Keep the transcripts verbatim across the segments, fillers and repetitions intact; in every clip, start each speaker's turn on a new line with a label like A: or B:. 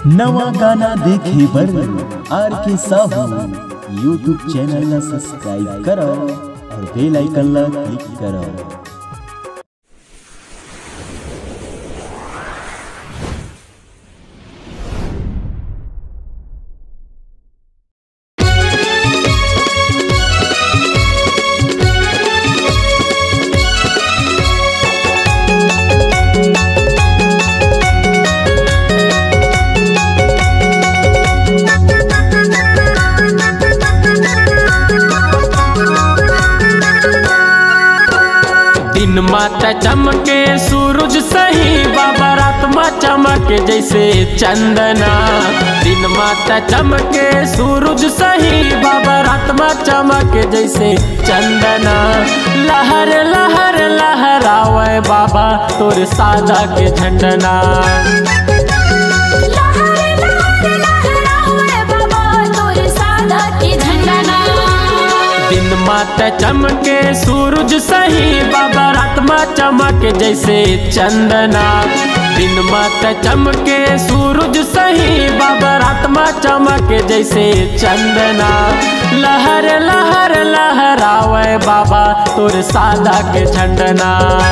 A: नवा गाना देखे बर R K Sahu YouTube channel ला सब्सक्राइब करो और बेल आइकन ला क्लिक करो।
B: दिन माता चमके सूरज सही बाबा रात मा चमके जैसे चंदना। दिन माता चमके सूरज सही बाबा रात मा चमके जैसे चंदना। लहर लहर लहरावे बाबा तोर सादा के झंडना। दिन माता चमके सूरज सही बाबा रात मा चमके जैसे चंदना। दिन माता चमके सूरज सही बाबा रात मा चमके जैसे चंदना। लहर लहर लहरावे बाबा तोर सादा के झंडना।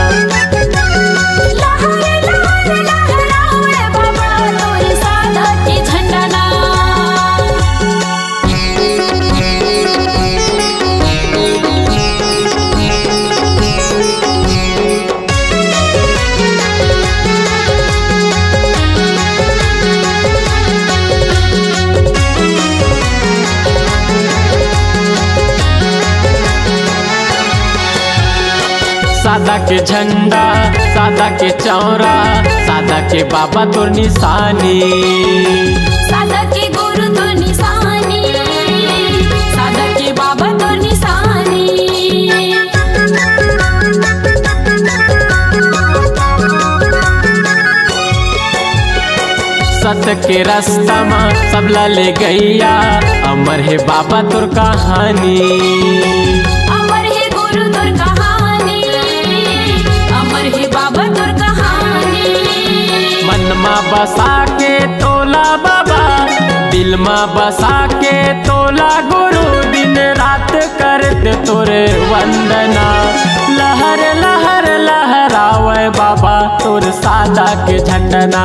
B: सादा के झंडा सादा के चौरा सादा के बाबा तोर निशानी।
C: सादा के गुरु तोर निशानी सादा के बाबा तोर निशानी।
B: सत के रास्ता में सबला ले गैया अमर है बाबा तोर कहानी। मन में बसा के तोला बाबा दिल में बसा के तोला गुरु दिन रात करते तोरे वंदना। लहर लहर लहरावे बाबा तोर सादा के झंडना।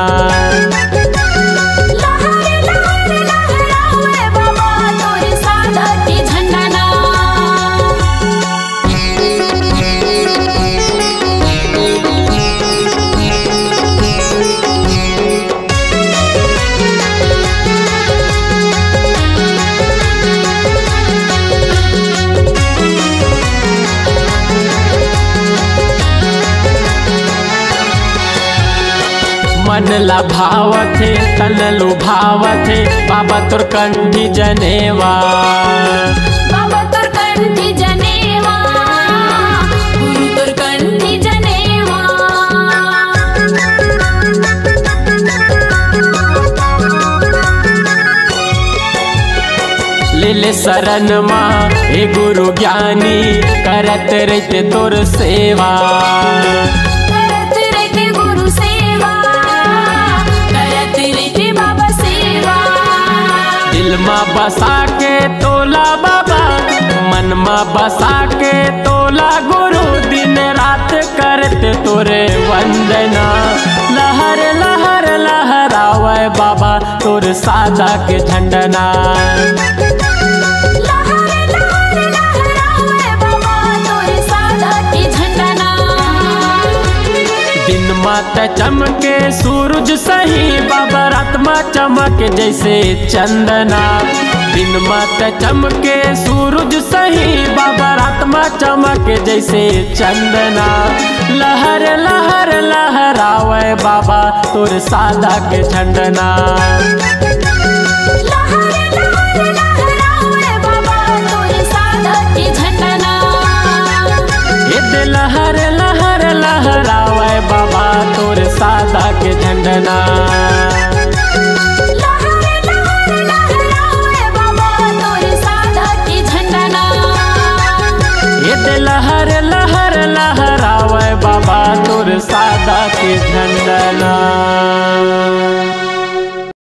B: मन ला भावथे तन लुभावथे बाबा तोर कंठी जनेवा।
C: बाबा तोर कंठी जनेवा गुरु तोर कंठी जनेवा।
B: ले ले शरण माँ हे गुरु ज्ञानी करत रहते तोर सेवा। दिल में बसा के तोला बाबा मन में बसा के तोला गुरु दिन रात करते तोरे वंदना। लहर लहर लहरावे बाबा तोर सादा के झंडना। दिन माता चमके सूरज सही बाबा रात मा चमके जैसे चंदना। दिन माता चमके सूरज सही बाबा रात मा चमके जैसे चंदना। लहर लहर लहरावे बाबा तोर सादा के झंडना। लहर लहर लहरावे बाबा तोर सादा के झंडना।